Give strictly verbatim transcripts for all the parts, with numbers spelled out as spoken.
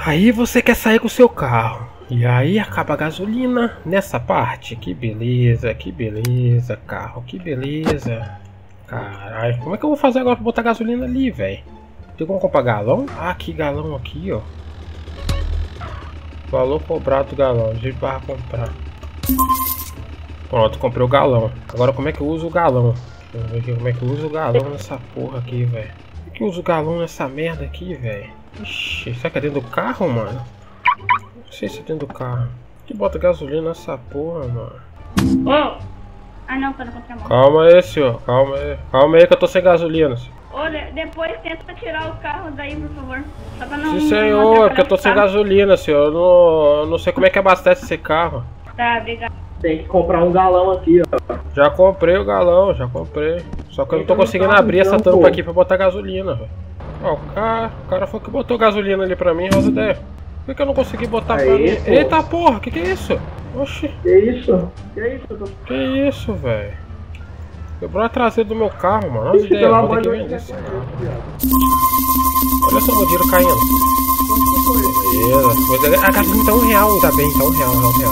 Aí você quer sair com o seu carro. E aí acaba a gasolina nessa parte. Que beleza, que beleza, carro, que beleza. Caralho, como é que eu vou fazer agora pra botar gasolina ali, velho? Tem como comprar galão? Ah, que galão aqui, ó. Valor cobrado do galão, jeito para comprar. Pronto, comprei o galão. Agora como é que eu uso o galão? Deixa eu ver aqui como é que eu uso o galão nessa porra aqui, velho. Como é que eu uso o galão nessa merda aqui, velho? Ixi, será que é dentro do carro, mano? Não sei se é dentro do carro. Que bota gasolina nessa porra, mano. Oh. Ah não, tá na contramão. Calma aí, senhor. Calma aí. Calma aí que eu tô sem gasolina, senhor. Olha, depois tenta tirar o carro daí, por favor. Só pra não... Sim, senhor, é porque eu tô sem gasolina, senhor. Eu não, eu não sei como é que abastece esse carro. Tá, obrigado. Tem que comprar um galão aqui, ó. Já comprei o galão, já comprei. Só que eu não tô conseguindo abrir essa tampa aqui pra botar gasolina, velho. Ó, o cara, o cara foi que botou gasolina ali pra mim, Rosa ideia. Por que eu não consegui botar Aí, pra mim? pô. Eita porra, que que é isso? Oxi. Que isso? Que isso? Que isso, velho? Quebrou a traseira do meu carro, mano. Olha as Ixi, ideias, pelo vou ter amor que de vender Deus, esse que carro. é isso, Olha só o meu dinheiro caindo. Beleza. Pois é, a gasolina tá um real, ainda bem, tá um real, tá um real.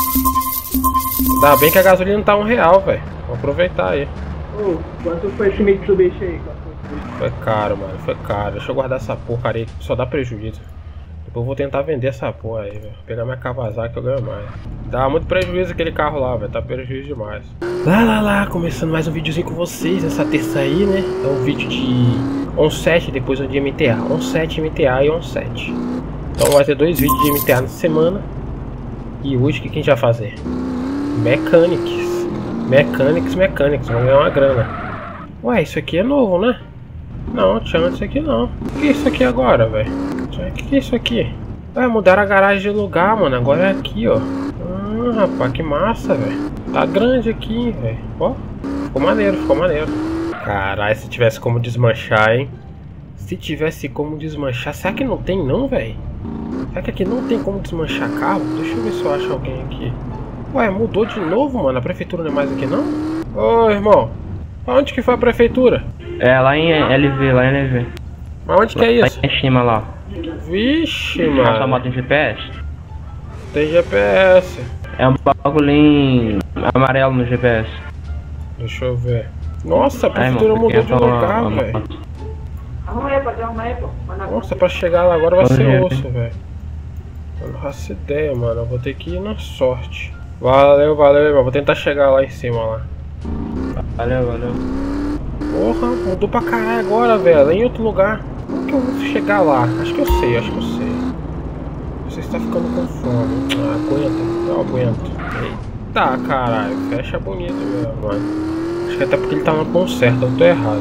Ainda bem que a gasolina tá um real, velho. Vou aproveitar aí. Ô, quanto foi esse Mitsubishi aí? Foi caro, mano, foi caro. Deixa eu guardar essa porcaria aí, que só dá prejuízo. Depois eu vou tentar vender essa porra aí, velho. Pegar minha Kawasaki que eu ganho mais. Dá muito prejuízo aquele carro lá, velho. Tá prejuízo demais. Lá, lá, lá. Começando mais um videozinho com vocês essa terça aí, né? É um vídeo de onze sete, depois um de M T A. onze sete, M T A e onze sete. Então vai ter dois vídeos de M T A na semana. E hoje o que a gente vai fazer? Mechanics. Mechanics, Mechanics. Vamos ganhar uma grana. Ué, isso aqui é novo, né? Não, tinha antes aqui não. O que é isso aqui agora, velho? O que, que é isso aqui? Ué, mudaram a garagem de lugar, mano. Agora é aqui, ó. Ah, rapaz, que massa, velho. Tá grande aqui, velho. Ó, ficou maneiro, ficou maneiro. Caralho, se tivesse como desmanchar, hein? Se tivesse como desmanchar. Será que não tem, não, velho? Será que aqui não tem como desmanchar carro? Deixa eu ver se eu acho alguém aqui. Ué, mudou de novo, mano. A prefeitura não é mais aqui, não? Ô, irmão. Onde que foi a prefeitura? É, lá em L V, lá em L V. Mas onde que é isso? Lá em cima, lá. Vixe, Nossa mano. moto em G P S? Tem G P S. É um bagulhinho amarelo no G P S. Deixa eu ver. Nossa, a Ai, prefeitura mano, mudou de só uma- lugar, uma- velho. Arruma aí, pode arrumar aí, pô. Manda Nossa, pra chegar lá agora vai Olha, ser gente. osso, velho. Eu não faço ideia, mano. Eu vou ter que ir na sorte. Valeu, valeu, irmão. Vou tentar chegar lá em cima, lá. Valeu, valeu. Porra, mudou pra caralho agora, velho. Em outro lugar. Como que eu vou chegar lá? Acho que eu sei, acho que eu sei. Você está ficando com fome. Ah, aguenta. Eu aguento. Eita, caralho. Fecha bonito mesmo, mano. Acho que até porque ele tá no ponto certo. Eu tô errado.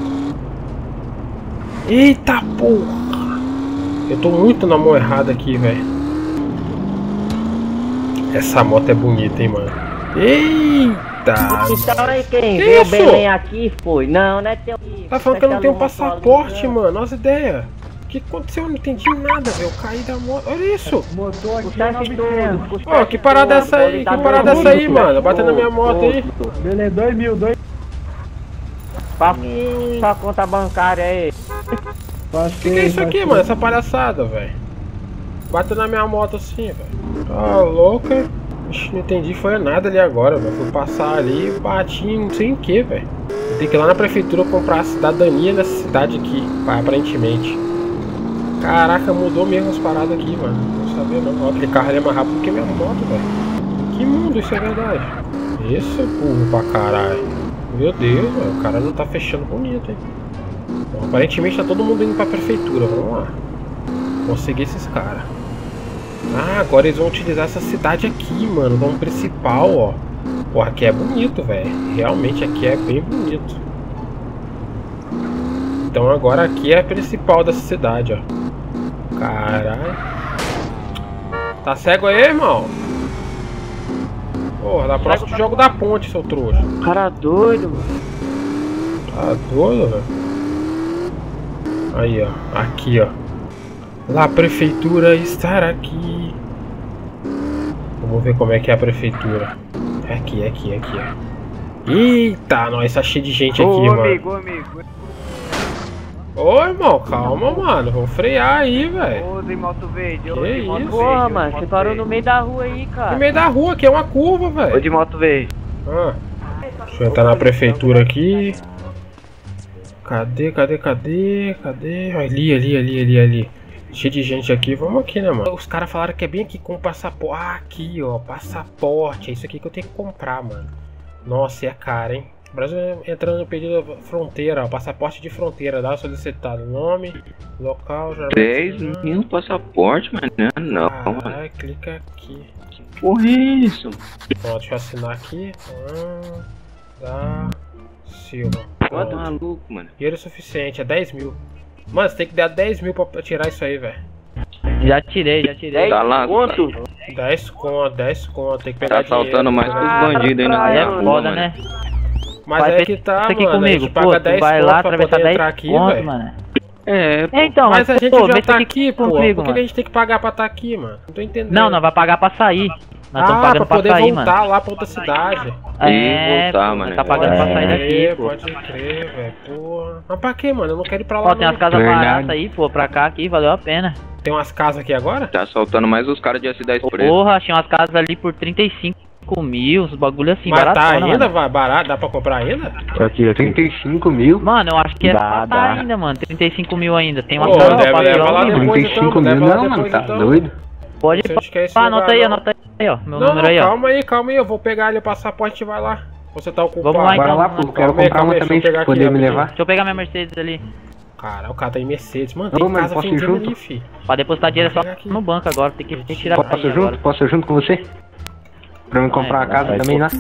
Eita, porra. Eu tô muito na mão errada aqui, velho. Essa moto é bonita, hein, mano. Eita. Então aí quem Que viu o isso? Belém aqui foi. Não, não é teu. Tá falando que eu não tenho passaporte, mano. Olha as ideias. O que aconteceu? Eu não entendi nada, velho. Eu caí da moto. Olha isso. Motor aqui, Puxaste tudo. Ó, que parada é essa aí? Que parada é essa aí, mano? Batendo na minha moto aí. Beleza, dois mil, dois Pra sua conta bancária aí. O que, que é isso aqui, mano? Essa palhaçada, velho. Bateu na minha moto assim, velho. Tá louca. Ixi, não entendi, foi nada ali agora, velho. Fui passar ali e bati em não sei em que, velho. Tem que ir lá na prefeitura comprar a cidadania dessa cidade aqui, aparentemente. Caraca, mudou mesmo as paradas aqui, mano. Não sabia não. Ó, aquele carro ali é mais rápido que minha moto, velho. Que mundo, isso é verdade. Isso é burro pra caralho. Meu Deus, velho. O cara não tá fechando bonito, hein. Bom, aparentemente tá todo mundo indo pra prefeitura. Vamos lá. Conseguir esses caras. Ah, agora eles vão utilizar essa cidade aqui, mano, como principal, ó. Pô, aqui é bonito, velho. Realmente aqui é bem bonito. Então agora aqui é a principal dessa cidade, ó. Caralho. Tá cego aí, irmão? Porra, na próxima tu joga da ponte, seu trouxa. Cara doido, mano. Tá doido, velho? Aí, ó. Aqui, ó. Lá, a prefeitura estar aqui. Vamos ver como é que é a prefeitura. É aqui, é aqui, é aqui, ó. Eita, nós, tá cheio de gente aqui, ô, mano. amigo, ô, amigo. Ô, irmão, calma, mano. Vou frear aí, velho. Ô, de moto verde, ô, Que de moto isso? verde. Porra, ô, de mano, moto você parou verde. no meio da rua aí, No cara. meio da rua, aqui é uma curva, Ô, velho. de moto verde. Ah. Deixa eu entrar na prefeitura aqui. Cadê, cadê, cadê? Cadê? Ali, ali, ali, ali, ali. Cheio de gente aqui. Vamos aqui, né, mano? Os caras falaram que é bem aqui com o passaporte. Ah, aqui, ó. Passaporte. É isso aqui que eu tenho que comprar, mano. Nossa, é caro, hein? Brasil entrando no pedido fronteira, ó. Passaporte de fronteira. Dá solicitado. Nome, local, já. dez mil passaporte, mano. Não, mano. Ah, clica aqui. Porra, é isso? Pronto, deixa eu assinar aqui. Ah, da Silva. Tá Pronto. maluco, mano. Dinheiro suficiente, é dez mil. Mano, você tem que dar dez mil pra tirar isso aí, velho. Já tirei, já tirei. Tá lá, Quanto? dez conto, dez conto, tem que pegar tá assaltando dinheiro. mais que os bandidos aí na Aí é rua, foda, mano. né? Mas Vai é ter que tá, isso aqui mano, a comigo, gente pô, paga tu dez vai conto lá pra atravessar poder dez entrar aqui, pontos, velho. mano. É, pô. É, então, Mas a gente pô, já vê se tá aqui aqui, pô. comigo, Por que que a mano. gente tem que pagar pra tá aqui, mano? Não tô entendendo. Não, nós vai pagar pra sair. Nós estamos Ah, pagando pra pra, poder sair, voltar mano. lá pra outra cidade. É, voltar, pô, mano. nós tá pagando pra sair daqui, É, pô. pode crer, velho, porra. Mas pra quê, mano? Eu não quero ir pra lá, Ó, tem não. umas casas Verdade. baratas aí, pô, pra cá aqui, valeu a pena. Tem umas casas aqui agora? Tá assaltando mais os caras de S dez preto. Porra, achei umas casas ali por trinta e cinco mil, uns bagulho assim, Mas tá baratona, ainda, mano. vai barato? Dá pra comprar ainda? Aqui, trinta e cinco mil. Mano, eu acho que é Dá, pra tá dá. ainda, mano, trinta e cinco mil ainda. Tem uma Pô, casa deve pra levar lá mil. depois. trinta e cinco então, mil leva lá não, mano, depois, tá então. doido? Pode Você acha que é esse pá, anota lugar, aí, não? anota aí, ó. Meu Não, número não, aí, ó. calma aí, calma aí. Eu vou pegar ali o passaporte e vai lá. Você tá ocupado. Vamos lá, Bora então, lá, vamos pô, lá. quero Calma aí, comprar calma uma aí, também, deixa eu pegar se poder aqui, me rapidinho. levar. Deixa eu pegar minha Mercedes ali. Cara, o cara tá em Mercedes. Mano, Ô, tem mano, casa posso ir vendendo junto? ali, fi. Pra depositar dinheiro é só Pega aqui. no banco agora, tem que, tem que tirar Posso aí junto? agora. Posso junto com você? Pra eu comprar uma casa vai, também lá?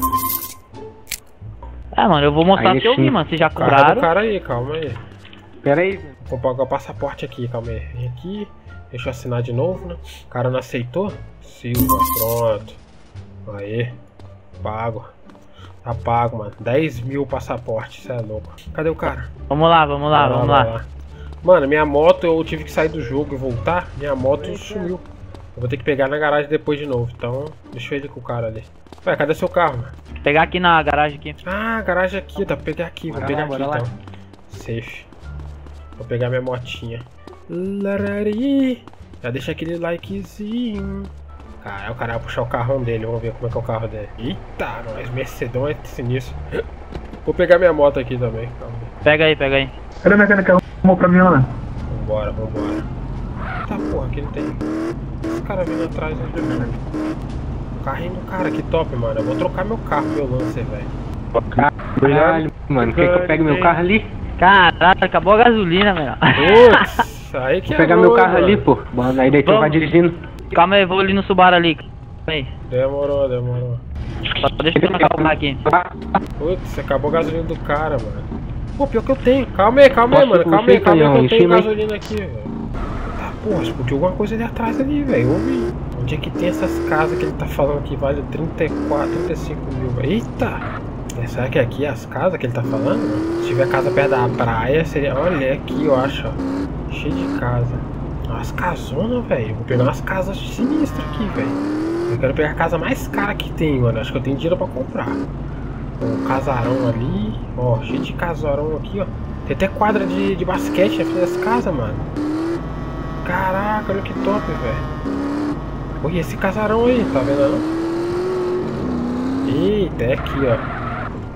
É, mano, eu vou mostrar Aí se eu sim. vi, mano. Vocês já Cara do compraram? cara aí, calma aí. Pera aí. Vou pagar o passaporte aqui, calma aí. Vem aqui. Deixa eu assinar de novo, né? O cara não aceitou? Silva, pronto. Aí. Pago. Tá pago, mano. dez mil passaporte, cê é louco. Cadê o cara? Vamos lá, vamos lá, Vai vamos vai lá. Mano, minha moto, eu tive que sair do jogo e voltar. Minha moto sumiu. Eu vou ter que pegar na garagem depois de novo. Então, deixa eu ir com o cara ali. Ué, cadê seu carro, mano? Vou pegar aqui na garagem aqui. Ah, garagem aqui, dá pra pegar aqui. Vou Bora pegar lá, aqui bora lá. então. Safe. Vou pegar minha motinha. Larari. Já deixa aquele likezinho. Cara, o cara vai puxar o carrão dele. Vamos ver como é que é o carro dele. Eita, nós, Mercedão é sinistro. Vou pegar minha moto aqui também. Calma aí. Pega aí, pega aí. Cadê a mecânica? Arrumou pra mim, mano. Vambora, vambora. Tá, porra, aqui não tem. Esse cara vindo atrás, né? O carrinho do cara, que top, mano. Eu vou trocar meu carro, meu Lancer, velho. Caralho, mano, quer que eu pegue meu carro ali? Caralho, acabou a gasolina, velho. Putz, aí que Vou é pegar ruim, meu carro mano. ali, pô. Mano, aí daí tu Vamos. vai dirigindo. Calma aí, vou ali no Subaru ali. Calma aí. Demorou, demorou. Só deixa eu trocar o carro aqui. Putz, acabou a gasolina do cara, mano. Pô, pior que eu tenho. Calma aí, calma aí, Posso mano. com Calma você, aí, calma aí, canhão? que eu Em tenho cima aí? gasolina aqui, velho. Tá, porra, explodiu alguma coisa ali atrás ali, velho. Eu ouvi. Onde é que tem essas casas que ele tá falando que vale trinta e quatro, trinta e cinco mil, velho? Eita! É, será que é aqui as casas que ele tá falando? Mano? Se tiver casa perto da praia, seria. Olha, é aqui, eu acho, ó. Cheio de casa. Umas casonas, velho. Vou pegar umas casas sinistras aqui, velho. Eu quero pegar a casa mais cara que tem, mano. Acho que eu tenho dinheiro pra comprar. Um casarão ali. Ó, cheio de casarão aqui, ó. Tem até quadra de, de basquete na frente das casas, mano. Caraca, olha que top, velho. Olha esse casarão aí, tá vendo não? Eita, é aqui, ó.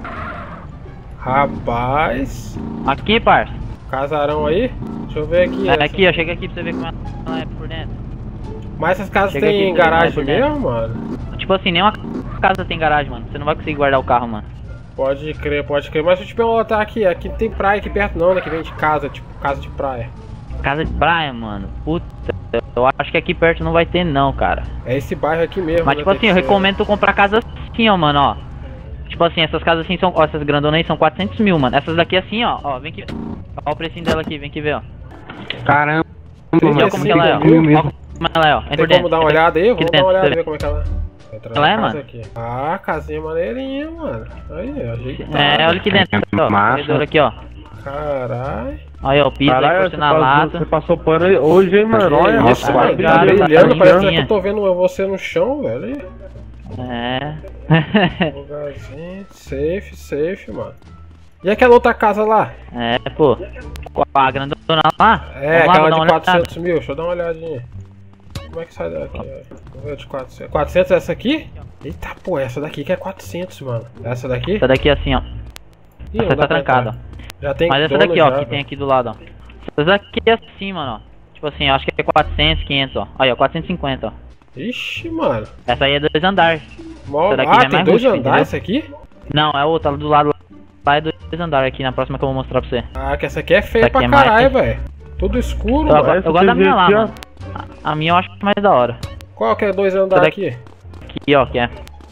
Rapaz. Aqui, parça. Casarão aí. Deixa eu ver aqui. É essa. aqui, ó. Chega aqui pra você ver como ela é por dentro. Mas essas casas Chega tem aqui, você garagem vai por dentro. mesmo, mano? Tipo assim, nenhuma casa tem garagem, mano. Você não vai conseguir guardar o carro, mano. Pode crer, pode crer. Mas deixa eu te perguntar aqui. Aqui não tem praia aqui perto não, né? Que vem de casa, tipo, casa de praia. Casa de praia, mano. Puta, eu acho que aqui perto não vai ter não, cara. É esse bairro aqui mesmo. Mas né? tipo Tem assim, que eu ser. recomendo tu comprar casa assim, ó, mano, ó. Tipo assim, essas casas assim são, ó, essas grandonas aí são quatrocentos mil, mano. Essas daqui assim, ó, ó, vem aqui. Ó o precinho dela aqui, vem aqui ver, ó. Caramba, Tem mano, Olha como que ela é, ó. cinco mil Ó mesmo. como ela é, ó. Entra Tem por como dentro. dar uma olhada aí? Aqui Vamos dar uma dentro, olhada você ver como é que ela é. Entra Ela na é, casa mano? aqui. Ah, casinha maneirinha, mano. Aí, ajeitada. É, olha aqui dentro, ó. Massa. Corredor aqui, ó. Caralho. Aí, ó, o piso aí, porcelanado. passou por aí hoje, hein, mano? Olha, Nossa, tá mano, ligado, tá brilhando. tá Parece que brilhando. eu tô vendo você no chão, velho. Aí. É. Lugarzinho. Safe, safe, mano. E aquela outra casa lá? É, pô. A grandona lá? É, Vamos lá, vou aquela dar de uma quatrocentos mil, deixa eu dar uma olhadinha. Como é que sai daqui? É, vamos ver de quatrocentos. quatrocentos é essa aqui? Eita, pô, essa daqui que é quatrocentos, mano. Essa daqui? Essa daqui assim, ó. Ih, não Essa dá tá pra trancada, entrar. ó. Já tem Mas essa dono daqui, ó, já, que velho. tem aqui do lado, ó. Essa daqui é assim, mano, ó. Tipo assim, eu acho que é quatrocentos, quinhentos, ó. Aí, ó, quatrocentos e cinquenta, ó. Ixi, mano. Essa aí é dois andares. Mó... Essa daqui Ah, já é tem mais dois rústica, andares essa aqui? Não, é outra do lado lá é dois andares aqui, na próxima que eu vou mostrar pra você. Ah, que essa aqui é feia Essa pra aqui é mais- caralho, velho. Tudo escuro, Eu, mano. eu gosto da minha lá, aqui, ó. mano. A, a minha eu acho mais da hora. Qual que é dois andares daqui- aqui? Aqui, ó, que é.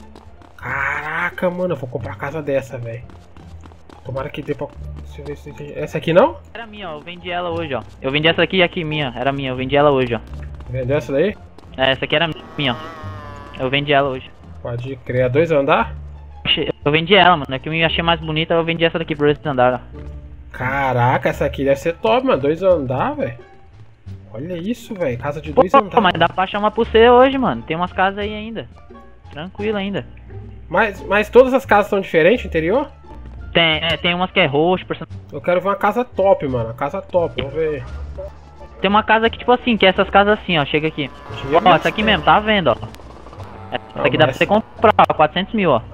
Caraca, mano, eu vou comprar uma casa dessa, velho. Tomara que dê pra... Deixa eu ver se tem... Essa aqui não? Era minha, ó. Eu vendi ela hoje, ó. Eu vendi essa aqui e aqui minha. Era minha, eu vendi ela hoje, ó. Vendeu essa daí? É, essa aqui era minha, ó. Eu vendi ela hoje. Pode crer. Dois andares? Achei- Eu vendi ela, mano. É que eu me achei mais bonita, eu vendi essa daqui por esse andar, ó. Caraca, essa aqui deve ser top, mano. Dois andares, velho. Olha isso, velho. Casa de dois Pô, andares. mas dá pra chamar pra você hoje, mano. Tem umas casas aí ainda. Tranquilo ainda. Mas, mas todas as casas são diferentes, interior? Tem, é, tem umas que é roxo, person- Eu quero ver uma casa top, mano. Uma casa top. Vamos ver. tem uma casa que tipo assim, que é essas casas assim, ó. Chega aqui. Tinha Ó, essa aqui mesmo, tá à venda, ó. Essa Ah, aqui dá pra mas- você comprar, ó, quatrocentos mil, ó.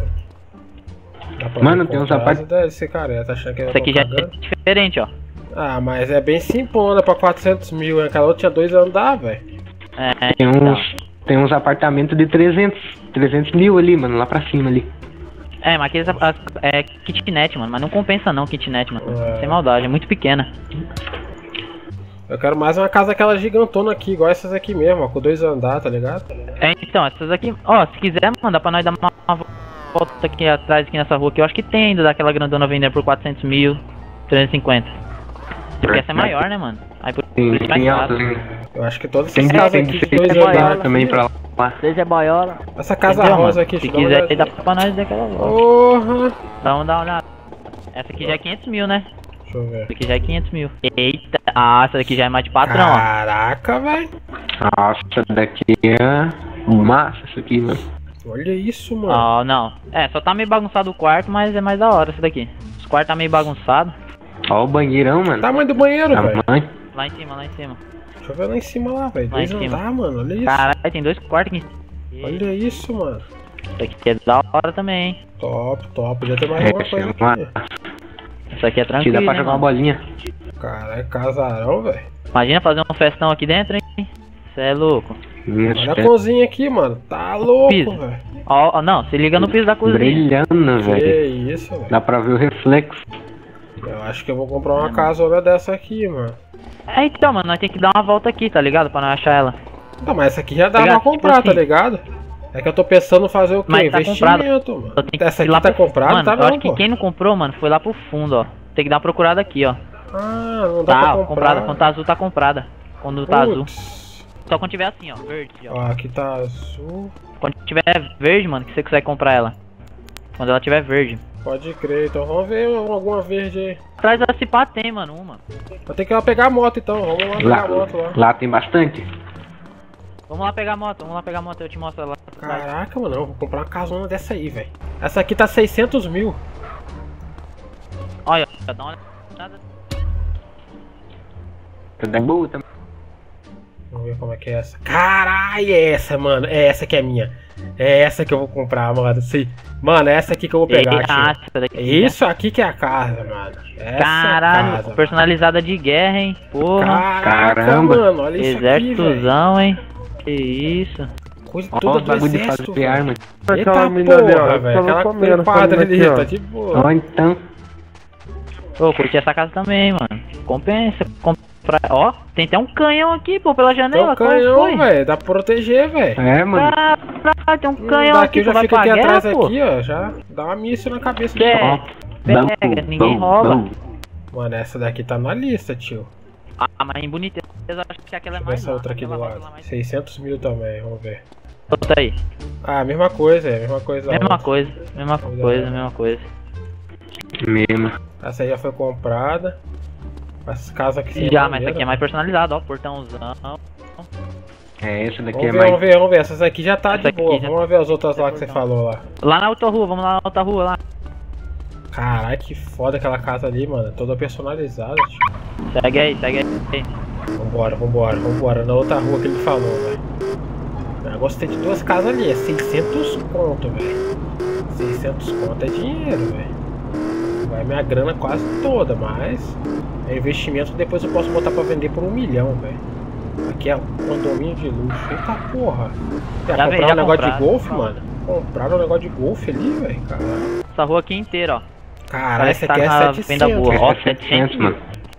Dá pra Mano, ver tem uns comprar, apart- deve ser careta, achando que eu Essa tô aqui já é cagando. diferente, ó. Ah, mas é bem simplona pra quatrocentos mil, né? Aquela outra tinha dois andares, velho. É, Tem então. uns, tem uns apartamentos de trezentos, trezentos mil ali, mano, lá pra cima ali. É, mas aqueles as- é kitnet, mano. Mas não compensa não, kitnet, mano. É. Sem maldade, é muito pequena. Eu quero mais uma casa aquela gigantona aqui, igual essas aqui mesmo, ó, com dois andares, tá ligado? É, então, essas aqui, ó, se quiser, mano, dá pra nós dar uma, uma volta aqui atrás, aqui nessa rua, que eu acho que tem ainda daquela grandona vendendo por quatrocentos mil, trezentos e cinquenta. Porque essa é maior, né, mano? Aí por, por Tem, isso mais tem caro. altas ainda. Eu acho que todas Tem, essas tem, casas tem aqui de de seis dois maior andares andares também pra lá. Seja boiola. Essa casa Entendeu, rosa mano? aqui, Se deixa eu dar uma quiser, aí dá olhadinha. pra nós dar aquela volta. Porra! Vamos dar uma olhada. Essa aqui já é quinhentos mil, né? Deixa eu ver. Essa aqui já é quinhentos mil. Eita, ah, essa daqui já é mais de patrão, ó. Caraca, velho. Nossa, daqui é massa isso aqui, mano. Olha isso, mano. Ó, não. É, só tá meio bagunçado o quarto, mas é mais da hora essa daqui. Os quartos tá meio bagunçado. Ó o banheirão, mano. Tamanho do banheiro, velho. Tamanho. Lá em cima, lá em cima. Deixa eu ver lá em cima lá, velho. Lá em Dois cima. andares, mano. Olha isso. Caralho, tem dois quartos aqui. Olha isso, mano. Isso aqui é da hora também, hein? Top, top. Podia ter mais É, alguma coisa uma- aqui. Isso aqui é que tranquilo, dá pra hein, jogar uma mano? bolinha. Caralho, casarão, velho. Imagina fazer um festão aqui dentro, hein? Cê é louco. Minha Olha a fé. cozinha aqui, mano. Tá louco, Piso. velho. Ó, ó, não, se liga no piso da cozinha. Brilhando, Que velho. isso, velho. Dá pra ver o reflexo. Eu acho que eu vou comprar uma casona dessa aqui, mano. É, então, mano, nós tem que dar uma volta aqui, tá ligado? Pra nós achar ela. Não, mas essa aqui já dá Ligado? pra comprar, Tipo tá assim. ligado? É que eu tô pensando em fazer o quê? Mas tá Investimento, Eu mano. tenho que Essa ir aqui lá tá pro- comprada, mano, tá eu não, acho que pô. quem não comprou, mano, foi lá pro fundo, ó. Tem que dar uma procurada aqui, ó. Ah, não dá Tá, pra ó, comprar. comprada. Quando tá azul, tá comprada. Quando tá azul. Putz. Só quando tiver assim, ó, verde, ó. Ó, aqui tá azul. Quando tiver verde, mano, que você consegue comprar ela. Quando ela tiver verde. Pode crer, então vamos ver alguma verde aí. Atrás da Cipá tem, mano, uma. Vou ter que ir lá pegar a moto então, vamos lá pegar Lá, a moto lá. lá tem bastante. Vamos lá pegar a moto, vamos lá pegar a moto, eu te mostro ela. Caraca, mano, eu vou comprar uma casona dessa aí, velho. Essa aqui tá seiscentos mil. Olha, dá uma olhada. Tudo é boa também. Vamos ver como é que é essa. Caralho, é essa, mano. É essa que é minha. É essa que eu vou comprar, mano. Sim. Mano, é essa aqui que eu vou pegar, Ah, tio. essa daqui. Isso aqui que é a casa, mano. Essa Caralho, é a casa, personalizada de guerra, hein? Porra. Caraca, Caramba. mano, olha isso aqui, velho. Exércitozão, hein? Que isso. Coisa Ó, toda os do bagulho de exército, fazer velho. arma. Eita Aquela menina ali, ó. porra, velho. Tava Aquela comendo, quadra comendo ali, aqui, ó. tá de boa. Ó, então. Ô, curti essa casa também, mano. Compensa comprar. Ó, tem até um canhão aqui, pô, pela Tem janela. um qual canhão, foi? velho. Dá pra proteger, velho. É, mano. Caralho, tem um Hum, canhão Daqui aqui, eu já pô, vai fico pra aqui guerra, atrás pô. aqui, ó. Já dá uma míssil na cabeça. Que? Ó. Pega, Bom, ninguém bom, rouba. bom. Mano, essa daqui tá na lista, tio. Ah, mas em boniteza, eu acho que aquela é Deixa eu ver mais. essa outra aqui do aquela lado. lá mais- seiscentos mil também, vamos ver. Outra aí. Ah, mesma coisa, é, mesma coisa. da Mesma outra. coisa, mesma Coisa coisa, nova. mesma coisa. Mesmo. Essa aí já foi comprada. As casas aqui são Já, mas essa aqui é maneiras. mais personalizada, ó, portãozão. É, essa daqui Vamos é ver, mais. vamos ver, vamos ver. Essas aqui já tá Essa de aqui boa. já- Vamos ver as outras lá que você portão. falou lá. Lá na outra rua, vamos lá na outra rua lá. Caralho, que foda aquela casa ali, mano. Toda personalizada, tio. Segue aí, segue aí. Vambora, vambora, vambora. Na outra rua que ele falou, velho. Eu gostei de duas casas ali. É seiscentos conto, velho. seiscentos conto é dinheiro, velho. Vai minha grana quase toda, mas é investimento que depois eu posso botar pra vender por um milhão, velho. Aqui é um condomínio de luxo. Eita porra. Quer Já comprar vi, já um negócio de compraram. golfe, mano? Compraram um negócio de golfe ali, velho. Caralho. Essa rua aqui inteira, ó. Caralho, esse Parece que aqui é tá na setecentos. venda boa. Ó, É setecentos, mano.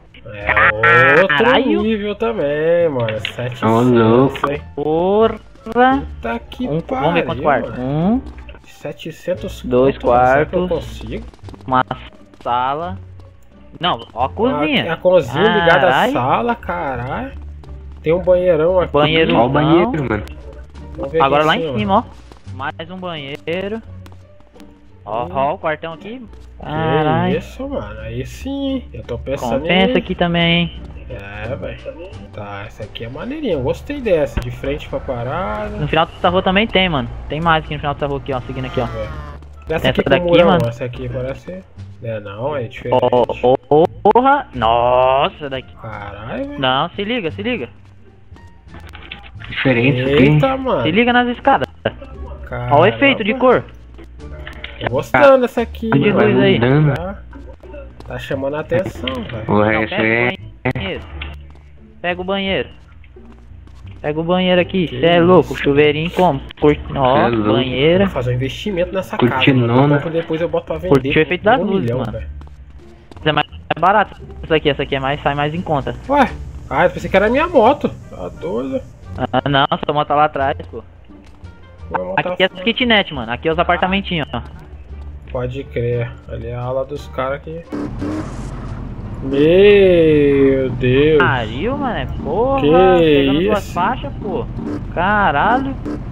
É outro Caralho. nível também, mano. setecentos, Ô, louco. hein? Porra. Tá que Um, pariu, vamos ver quantos quartos. mano. Um, setecentos Dois conto, mano. Será que eu quartos. consigo? uma sala. Não, ó a cozinha. A, a cozinha ligada à Caralho. sala, caralho. Tem um banheirão aqui. Banheiro. Ó o banheiro, mano. Vamos ver Agora aqui lá em cima, ó. Mais um banheiro. Ó, Hum. ó o quartão aqui. Que Caralho. isso, mano. Aí sim. Eu tô pensando Compensa em... aqui também. É, velho. Tá, essa aqui é maneirinha. Eu gostei dessa. De frente pra parada. No final dessa rua também tem, mano. Tem mais aqui no final dessa rua aqui, ó. Seguindo aqui, ó. Essa aqui Essa com daqui, murão. mano. Essa aqui parece... É, não, é diferente. Ó, ó, porra. Nossa, daqui. Caralho, velho. Não, se liga, se liga. Diferente aqui. Eita, mano. Se liga nas escadas. Ó o Caramba. efeito de cor. Tô gostando dessa aqui, De mano. luz aí. Tá, tá chamando a atenção, velho. O Não, resto é. pega o banheiro. Pega o banheiro. Pega o banheiro aqui. Que Cê é louco. isso. Chuveirinho como? Curti... Ó, é louco. banheira. Vou fazer um investimento nessa Cortinona. casa, mano. Depois eu boto pra vender. Curtiu o efeito das por um luzes, milhão, mano. velho. Isso é mais é barato. Essa aqui, essa aqui é mais, sai mais em conta. Ué? Ah, eu pensei que era minha moto. Tá doido. Ah, não, sua moto tá lá atrás, pô. Minha moto tá Aqui é as kitnet, mano. Aqui é os apartamentinhos, ó. Pode crer. Ali é a aula dos caras aqui. Meu Deus. Pariu, mano. Porra. Que Pegando duas isso? faixas, pô. Caralho.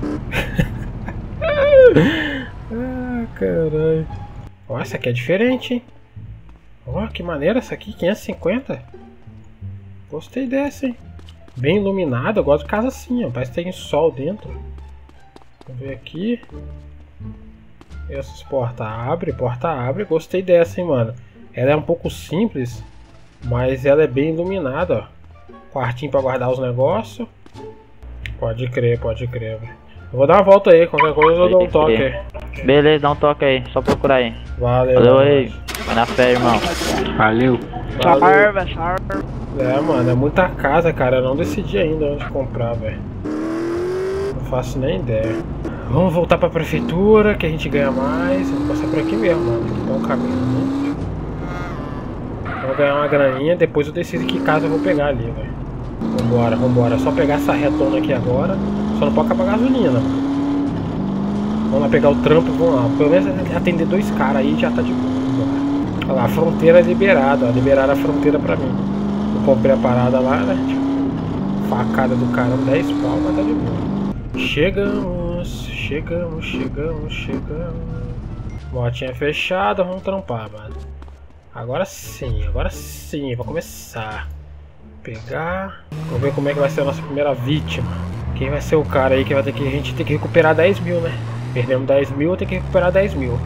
Ah, caralho. Ó, essa aqui é diferente, hein? Ó, que maneira essa aqui. quinhentos e cinquenta. Gostei dessa, hein? Bem iluminada. Eu gosto de casa assim, ó. Parece que tem sol dentro. Vamos ver aqui. Essas porta abre, porta abre. Gostei dessa, hein, mano. Ela é um pouco simples, mas ela é bem iluminada, ó. Quartinho pra guardar os negócios. Pode crer, pode crer, velho. Eu vou dar uma volta aí, qualquer coisa eu dou um toque aí. Beleza, dá um toque aí. Só procurar aí. Valeu. Valeu mano. aí. Vai na fé, irmão. Valeu. Valeu. Salve. É, mano, é muita casa, cara. Eu não decidi ainda onde comprar, velho. Não faço nem ideia. Vamos voltar pra prefeitura, que a gente ganha mais. Vamos passar por aqui mesmo, mano. Tem que dar um caminho, né? Vou ganhar uma graninha, depois eu decido que casa eu vou pegar ali, velho. Vambora, vambora. É só pegar essa retona aqui agora. Só não pode acabar a gasolina, mano. Vamos lá pegar o trampo, vamos lá. Pelo menos atender dois caras aí já tá de boa. Olha lá, a fronteira é liberada, ó. Liberaram a fronteira pra mim. Eu comprei a parada lá, né? Tipo, facada do caramba, dez pau, mas tá de boa. Chegamos, chegamos, chegamos, chegamos. Motinha fechada, vamos trampar, mano. Agora sim, agora sim, vai começar. Pegar. Vamos ver como é que vai ser a nossa primeira vítima. Quem vai ser o cara aí que vai ter que. A gente tem que recuperar dez mil, né? Perdemos dez mil, eu tenho que recuperar dez mil.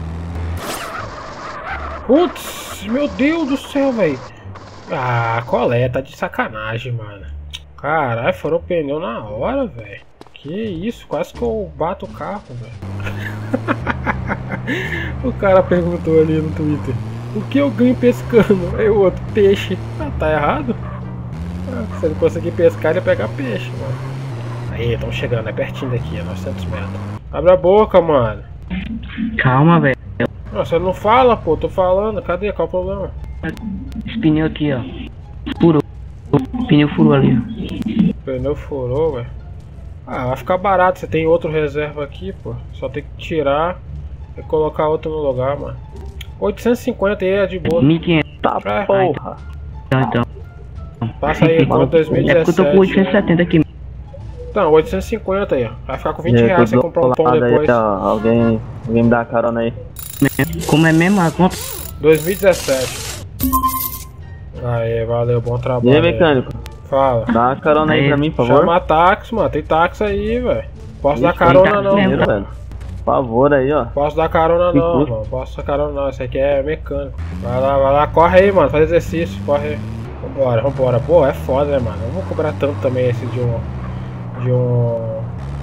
Putz, meu Deus do céu, velho. Ah, qual é? Tá de sacanagem, mano. Caralho, furou o pneu na hora, velho. Que isso, quase que eu bato o carro, velho. O cara perguntou ali no Twitter: o que eu ganho pescando? Aí o outro: peixe. Ah, tá errado? Ah, se ele conseguir pescar, ele ia pegar peixe, mano. Aí, estamos chegando, é pertinho daqui, é novecentos metros. Abre a boca, mano. Calma, velho. Não, você não fala, pô, tô falando. Cadê? Qual o problema? Esse pneu aqui, ó. Furou. O pneu furou ali, ó. O pneu furou, velho. Ah, vai ficar barato. Você tem outro reserva aqui, pô. Só tem que tirar e colocar outro no lugar, mano. oitocentos e cinquenta aí é de boa. mil e quinhentos. Tá, É. porra. Então, então. Passa aí, com dois mil e É porque eu tô com dezessete. oitocentos e setenta aqui. Então, oitocentos e cinquenta aí, ó. Vai ficar com vinte E aí, reais se tudo comprar um pão lado aí, depois. ó. Alguém, alguém me dá carona aí. Como é mesmo a conta? dois mil e dezessete. Aê, valeu, bom E trabalho. aí, mecânico? Fala. Dá uma carona aí Aí, pra mim, por favor. Chama táxi, mano. Tem táxi aí, velho. Posso dar Ixi, carona táxi não. mesmo. Dinheiro, velho. Por favor aí, ó. Posso dar carona não, mano. Posso dar carona não. Esse aqui é mecânico. Vai lá, vai lá. Corre aí, mano. Faz exercício. Corre aí. Vambora, vambora. Pô, é foda, né, mano? Eu não vou cobrar tanto também esse de um... De um...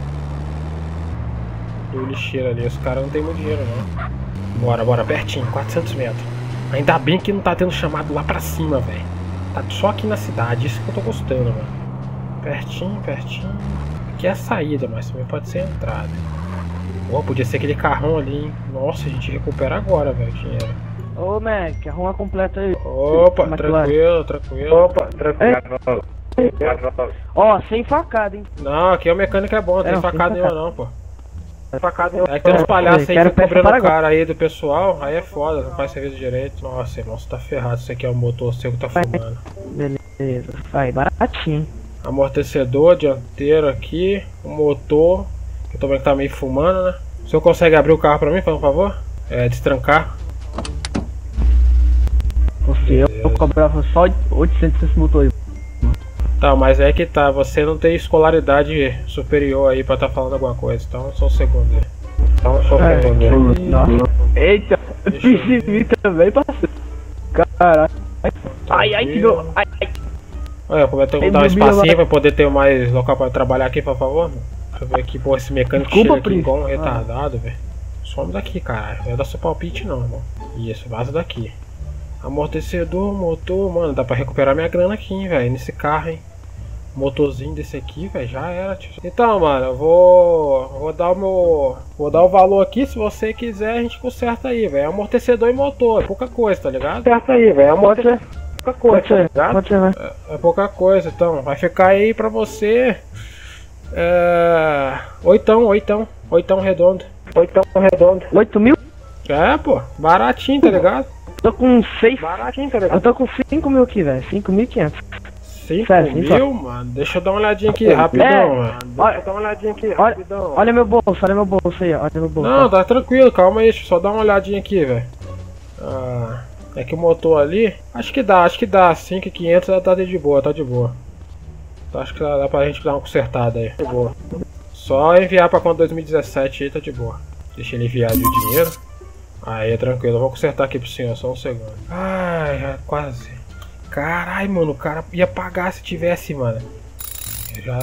Do lixeiro ali. Esse cara não tem muito dinheiro, não. Bora, bora. Pertinho. quatrocentos metros. Ainda bem que não tá tendo chamado lá pra cima, velho. Tá só aqui na cidade. Isso que eu tô gostando, mano. Pertinho, pertinho. Aqui é a saída, mas também pode ser a entrada. Pô, podia ser aquele carrão ali, hein? Nossa, a gente recupera agora, velho, o dinheiro. Ô, Mac, arruma completa aí. Opa, tranquilo, tranquilo. Opa, tranquilo. Ó, sem facada, hein? Não, aqui o mecânico é bom, não tem É, facada sem nenhuma não, pô. É que tem uns palhaços aí Quero que ficam peça cobrando para cara aí do pessoal, aí é foda, não faz serviço direito. Nossa, irmão, você tá ferrado, isso aqui é um motor seu que tá fumando. Beleza, vai, baratinho. Amortecedor dianteiro aqui, o motor, que eu tô vendo que tá meio fumando, né? O senhor consegue abrir o carro pra mim, por favor? É, destrancar. Você, eu, eu cobrava só oitocentos esse motor aí. Tá, mas é que tá, você não tem escolaridade superior aí pra tá falando alguma coisa, então só um segundo aí. Então só um É, segundo aí. nossa. Eita, percebi também, parceiro. Caralho. Ai, ai, que dor. Ai, ai. Olha, como é que eu Ei, dar um meu espacinho Deus, pra poder ter mais local pra trabalhar aqui, por favor? Deixa eu ver aqui, pô, esse mecânico Desculpa, chega aqui Pri. igual um retardado, velho. Some daqui, caralho. Não é dar seu palpite não, irmão. Isso, vaza daqui. Amortecedor, motor, mano, dá pra recuperar minha grana aqui, hein, velho, nesse carro, hein. Motorzinho desse aqui, velho, já era, tio. Então, mano, eu vou... Vou dar o meu... Vou dar o valor aqui, se você quiser, a gente conserta aí, velho. Amortecedor e motor, é pouca coisa, tá ligado? Certo aí, velho. Amortecedor. Pouca coisa, tá ligado? Pode ser, né? É, é pouca coisa, então. Vai ficar aí pra você... É... Oitão, oitão. Oitão redondo. Oitão redondo. oito mil? É, pô. Baratinho, tá ligado? Tô com seis. Baratinho, tá Eu ligado? tô com cinco mil aqui, velho. cinco mil e quinhentos. cinco Sério, mil, mano. Deixa eu dar uma olhadinha aqui, rapidão, É. mano. Olha, Dá uma olhadinha aqui, olha, rapidão. olha meu bolso, olha meu bolso aí, ó. Olha meu bolso. Não, tá tranquilo, calma aí. Deixa eu só dar uma olhadinha aqui, velho. Ah, é que o motor ali... Acho que dá, acho que dá. cinco mil e quinhentos tá de boa, tá de boa. Então, acho que dá, dá pra gente dar uma consertada aí. De boa. Só enviar pra conta dois mil e dezessete aí, tá de boa. Deixa ele enviar ali o dinheiro. Aí é tranquilo, eu vou consertar aqui pro senhor, só um segundo. Ai, já quase. Caralho, mano, o cara ia pagar se tivesse, mano. Já.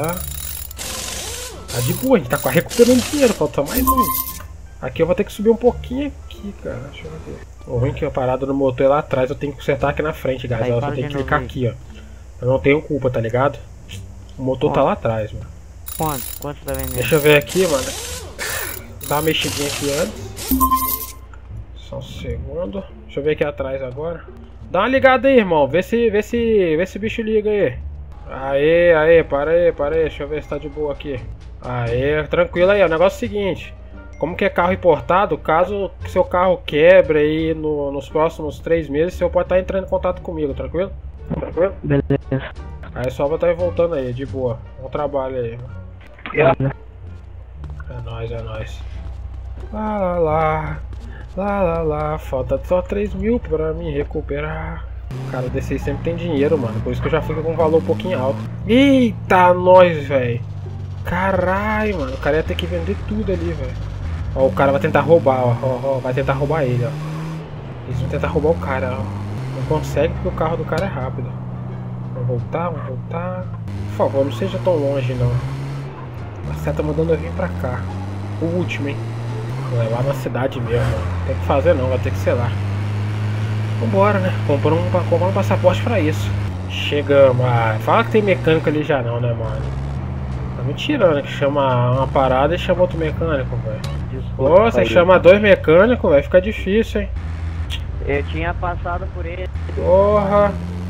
Tá de boa, a gente tá quase recuperando dinheiro, falta mais um. Aqui eu vou ter que subir um pouquinho aqui, cara. Deixa eu ver. O ruim que a parada no motor é lá atrás, eu tenho que consertar aqui na frente, guys. Aí, Eu só para tenho de que clicar novo aqui, ó. Eu não tenho culpa, tá ligado? O motor tá lá atrás, mano. Quanto? Quanto tá vendendo? Deixa eu ver aqui, mano. Dá uma mexidinha aqui antes. Só um segundo. Deixa eu ver aqui atrás agora. Dá uma ligada aí, irmão. Vê se, vê se, vê se o bicho liga aí. Aê, aê, para aí, para aí. Deixa eu ver se tá de boa aqui. Aê, tranquilo aí. O negócio é o seguinte. Como que é carro importado, caso seu carro quebre aí no, nos próximos três meses, você pode estar entrando em contato comigo, tranquilo? Tranquilo? Beleza. Aí só vai estar voltando aí, de boa. Bom trabalho aí. Yeah. É nóis, é nóis. Lá, lá, lá. Lá, lá, lá. Falta só três mil pra me recuperar. Cara, desse aí sempre tem dinheiro, mano. Por isso que eu já fico com um valor um pouquinho alto. Eita, nós, velho. Caralho, mano. O cara ia ter que vender tudo ali, velho. Ó, o cara vai tentar roubar, ó. Ó, ó. Vai tentar roubar ele, ó. Eles vão tentar roubar o cara, ó. Não consegue porque o carro do cara é rápido. Vamos voltar, vamos voltar. Por favor, não seja tão longe, não. A seta tá mandando eu vir pra cá. O último, hein. É lá na cidade mesmo, mano. Tem que fazer não, vai ter que ser lá. Vambora, né? Comprando um, comprar um passaporte pra isso. Chegamos. Ah, fala que tem mecânico ali já não, né, mano? Tá me tirando, que chama uma parada e chama outro mecânico, velho. Pô, você chama dois mecânicos, vai ficar difícil, hein? Eu tinha passado por ele. Porra.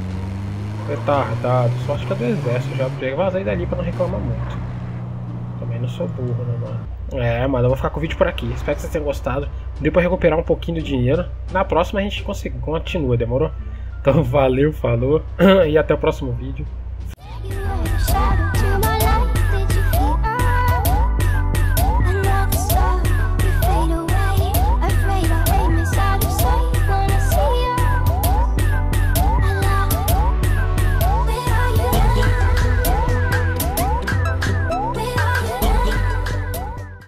Retardado. Só acho que é do exército. Já pega, vazei dali pra não reclamar muito. Também não sou burro, né, mano? É, mano, eu vou ficar com o vídeo por aqui. Espero que vocês tenham gostado. Deu pra recuperar um pouquinho do dinheiro. Na próxima a gente consegue, continua, demorou? Então valeu, falou. E até o próximo vídeo.